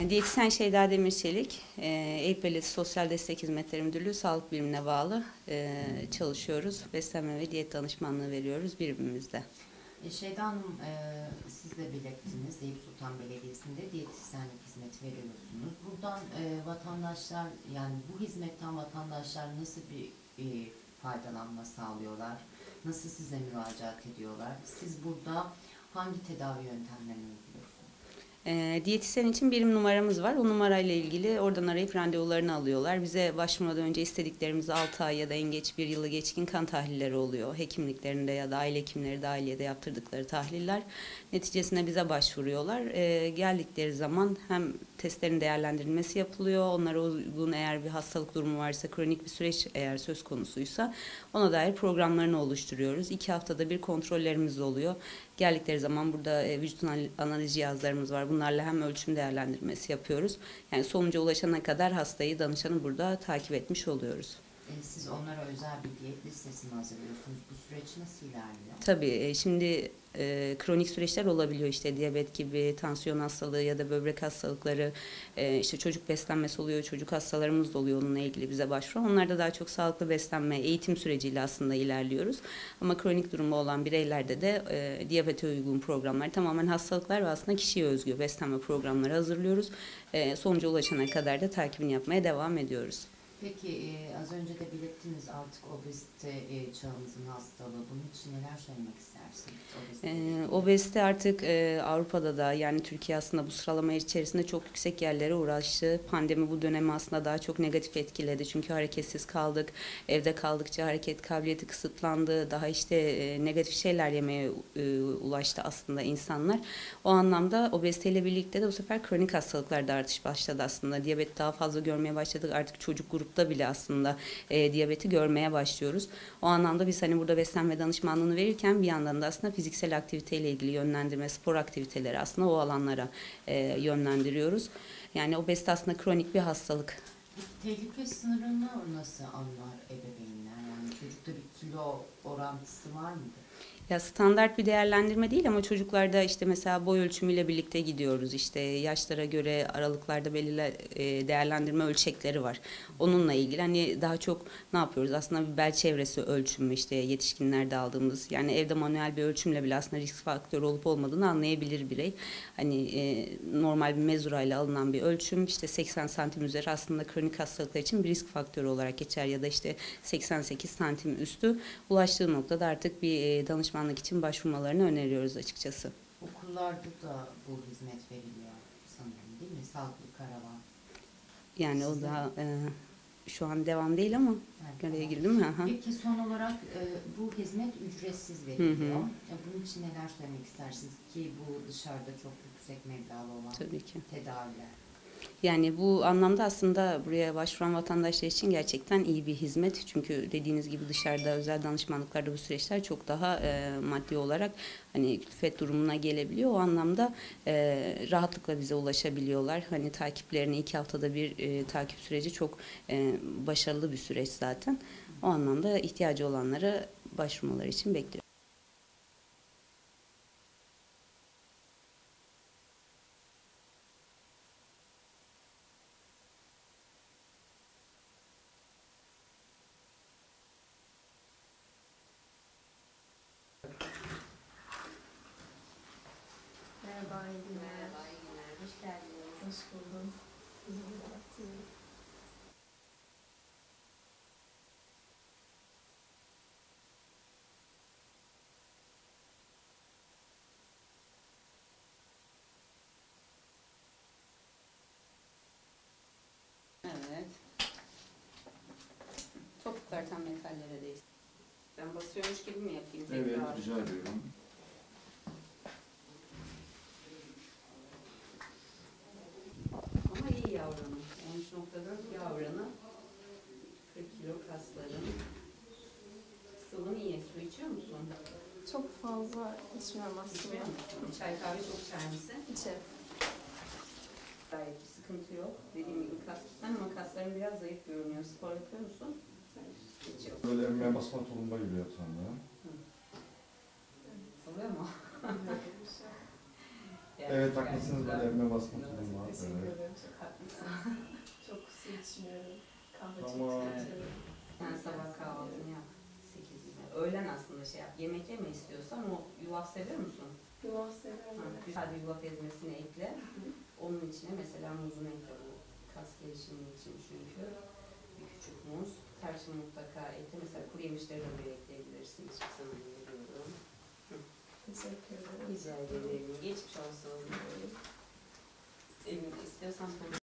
Diyetisyen Şeyda Demirçelik, Eyüp Belediyesi Sosyal Destek Hizmetleri Müdürlüğü Sağlık Birimine bağlı çalışıyoruz. Beslenme ve diyet danışmanlığı veriyoruz birimimizde. Şeyda Hanım, siz de belirttiniz, Eyüp Sultan Belediyesi'nde diyetisyenlik hizmeti veriyorsunuz. Buradan vatandaşlar, yani bu hizmetten vatandaşlar nasıl bir faydalanma sağlıyorlar? Nasıl size müracaat ediyorlar? Siz burada hangi tedavi yöntemlerini uyguluyorsunuz? Diyetisyen için birim numaramız var. O numarayla ilgili oradan arayıp randevularını alıyorlar. Bize başvurmadan önce istediklerimiz 6 ay ya da en geç 1 yılı geçkin kan tahlilleri oluyor. Hekimliklerinde ya da aile hekimleri dahiliyede yaptırdıkları tahliller. Neticesinde bize başvuruyorlar. Geldikleri zaman hem testlerin değerlendirilmesi yapılıyor. Onlara uygun eğer bir hastalık durumu varsa, kronik bir süreç eğer söz konusuysa ona dair programlarını oluşturuyoruz. 2 haftada bir kontrollerimiz oluyor. Geldikleri zaman burada vücut analiz cihazlarımız var. Bunlarla hem ölçüm değerlendirmesi yapıyoruz. Yani sonuca ulaşana kadar hastayı, danışanı burada takip etmiş oluyoruz. Siz onlara özel bir diyet listesi mi hazırlıyorsunuz? Bu süreç nasıl ilerliyor? Tabii şimdi kronik süreçler olabiliyor, işte diyabet gibi, tansiyon hastalığı ya da böbrek hastalıkları, işte çocuk beslenmesi oluyor, çocuk hastalarımız da oluyor onunla ilgili bize başvuran. Onlarda daha çok sağlıklı beslenme, eğitim süreciyle aslında ilerliyoruz. Ama kronik durumu olan bireylerde de diyabete uygun programlar, tamamen hastalıklar ve aslında kişiye özgü beslenme programları hazırlıyoruz. Sonuca ulaşana kadar da takibini yapmaya devam ediyoruz. Peki az önce de belirttiniz, artık obezite çağımızın hastalığı. Bunun için neler söylemek istersiniz? Obezite artık Avrupa'da da, yani Türkiye aslında bu sıralama içerisinde çok yüksek yerlere uğraştı. Pandemi bu dönemi aslında daha çok negatif etkiledi. Çünkü hareketsiz kaldık. Evde kaldıkça hareket kabiliyeti kısıtlandı. Daha işte negatif şeyler yemeye ulaştı aslında insanlar. O anlamda obeziteyle birlikte de bu sefer kronik hastalıklarda artış başladı aslında. Diyabet daha fazla görmeye başladık. Artık çocuk grupta bile aslında diyabeti görmeye başlıyoruz. O anlamda biz hani burada beslenme danışmanlığını verirken bir yandan da aslında fiziksel aktiviteyle ilgili yönlendirme, spor aktiviteleri aslında o alanlara yönlendiriyoruz. Yani obezite aslında kronik bir hastalık. Tehlike sınırını nasıl anlar ebeveynler? Yani çocukta bir kilo orantısı var mıdır? Ya standart bir değerlendirme değil ama çocuklarda işte mesela boy ölçümüyle birlikte gidiyoruz. İşte yaşlara göre aralıklarda belirli değerlendirme ölçekleri var. Onunla ilgili hani daha çok ne yapıyoruz? Aslında bir bel çevresi ölçümü, işte yetişkinlerde aldığımız, yani evde manuel bir ölçümle bile aslında risk faktörü olup olmadığını anlayabilir birey. Hani normal bir mezurayla alınan bir ölçüm, işte 80 santim üzeri aslında kronik hastalıklar için bir risk faktörü olarak geçer ya da işte 88 santim üstü ulaştığı noktada artık bir danışmanlık için başvurmalarını öneriyoruz açıkçası. Okullarda da bu hizmet veriliyor sanırım, değil mi? Sağlıklı karavan. Yani Size... o da şu an devam değil ama Evet, araya tamam. girdim mi? Peki son olarak bu hizmet ücretsiz veriliyor. Bunun için neler söylemek istersiniz ki bu dışarıda çok yüksek meblağlı olan Tabii ki. tedaviler? Yani bu anlamda aslında buraya başvuran vatandaşlar için gerçekten iyi bir hizmet. Çünkü dediğiniz gibi dışarıda özel danışmanlıklarda bu süreçler çok daha maddi olarak hani külfet durumuna gelebiliyor. O anlamda rahatlıkla bize ulaşabiliyorlar. Hani takiplerini 2 haftada bir takip süreci çok başarılı bir süreç zaten. O anlamda ihtiyacı olanlara başvurmaları için bekliyoruz. Merhaba, iyi günler. Merhaba, iyi günler. Hoş geldiniz. Hoş buldum. Evet. Topuklar tam metallere değsin. Ben basıyormuş gibi mi yapayım tekrar? Evet, rica ediyorum. Ama iyi yavranın. 13.4 yavranı. 40 kilo kasların. Sıvın iyi. Su içiyor musun? Çok fazla içmiyorum aslında. İçmiyor musun? Çay kahve çok içer misin? İçerim. Gayet bir sıkıntı yok. Dediğim gibi kas tutsan ama kasların biraz zayıf görünüyor. Spor yapıyor musun? Hiç yok. Böyle emmeye basma tulumba gibi yapsan da. Oluyor mu? Evet haklısınız, böyle evime basma tulumu var. Teşekkür Evet. ederim. Çok haklısınız. Çok su içmiyorum. Kahve çok Tamam. tüketiyorum. Sen sabah kahvaltını yap. 8 gibi. Öğlen aslında şey yap. Yemek yeme istiyorsan o yulaf seviyor musun? Yulaf seviyorum. Ha, Evet. güzel bir yulaf ezmesini ekle. Onun içine mesela muzunu ekle, bu kas gelişimi için çünkü. Bir küçük muz. Tarçın mutlaka ekle. Mesela kuru yemişleri de böyle ekleyebilirsin. Hiç sana veriyorum. Teşekkür ederim. Rica ederim. Geçmiş olsun. İstiyorsan